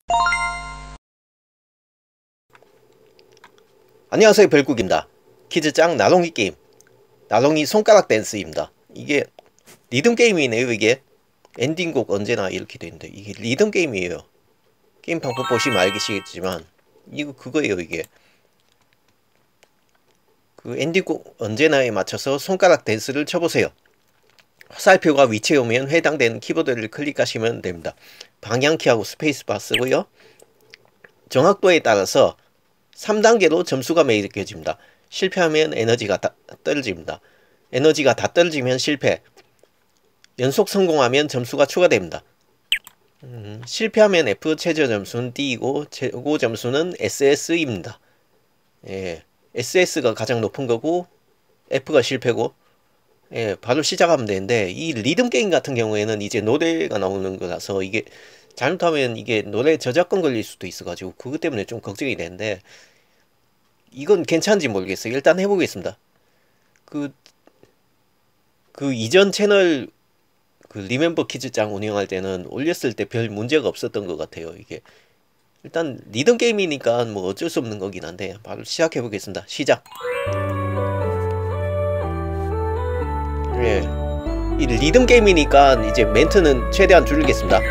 안녕하세요, 별국입니다. 키즈짱 나롱이 게임, 나롱이 손가락 댄스입니다. 이게 리듬 게임이네요. 이게 엔딩곡 언제나 이렇게 되는데 이게 리듬 게임이에요. 게임 방법 보시면 알겠지만 이거 그거예요. 이게 그 엔딩곡 언제나에 맞춰서 손가락 댄스를 쳐보세요. 화살표가 위치에 오면 해당되는 키보드를 클릭하시면 됩니다. 방향키하고 스페이스바 쓰고요. 정확도에 따라서 3단계로 점수가 매겨집니다. 실패하면 에너지가 다 떨어집니다. 에너지가 다 떨어지면 실패, 연속 성공하면 점수가 추가됩니다. 실패하면 F, 최저 점수는 D이고 최고 점수는 SS입니다. 예, SS가 가장 높은 거고 F가 실패고, 예, 바로 시작하면 되는데 이 리듬 게임 같은 경우에는 이제 노래가 나오는 거라서 이게 잘못하면 이게 노래 저작권 걸릴 수도 있어가지고 그것 때문에 좀 걱정이 되는데 이건 괜찮은지 모르겠어요. 일단 해보겠습니다. 그 이전 채널 리멤버 키즈짱 운영할 때는 올렸을 때 별 문제가 없었던 것 같아요. 이게 일단 리듬 게임이니까 뭐 어쩔 수 없는 거긴 한데 바로 시작해 보겠습니다. 시작. 예, 이 리듬 게임이니까 이제 멘트는 최대한 줄이겠습니다.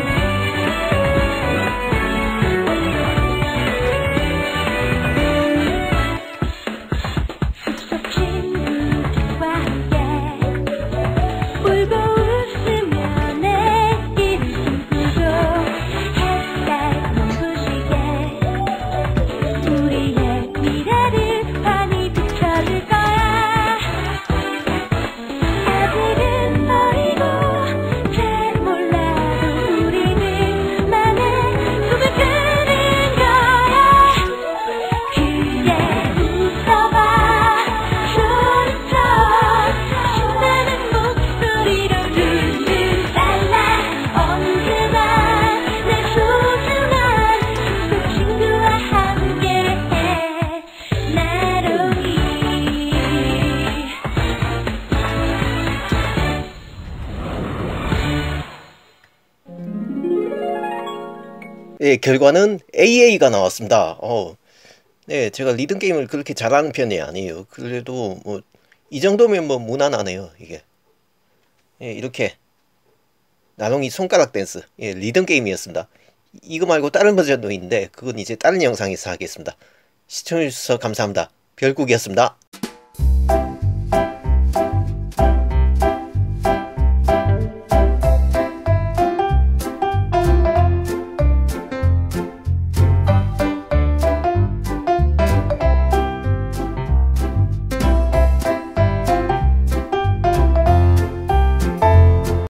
예, 결과는 AA가 나왔습니다. 네, 제가 리듬 게임을 그렇게 잘하는 편이 아니에요. 그래도 뭐 이 정도면 뭐 무난하네요. 이게, 예, 이렇게 나롱이 손가락 댄스, 예, 리듬 게임이었습니다. 이거 말고 다른 버전도 있는데 그건 이제 다른 영상에서 하겠습니다. 시청해주셔서 감사합니다. 별국이었습니다.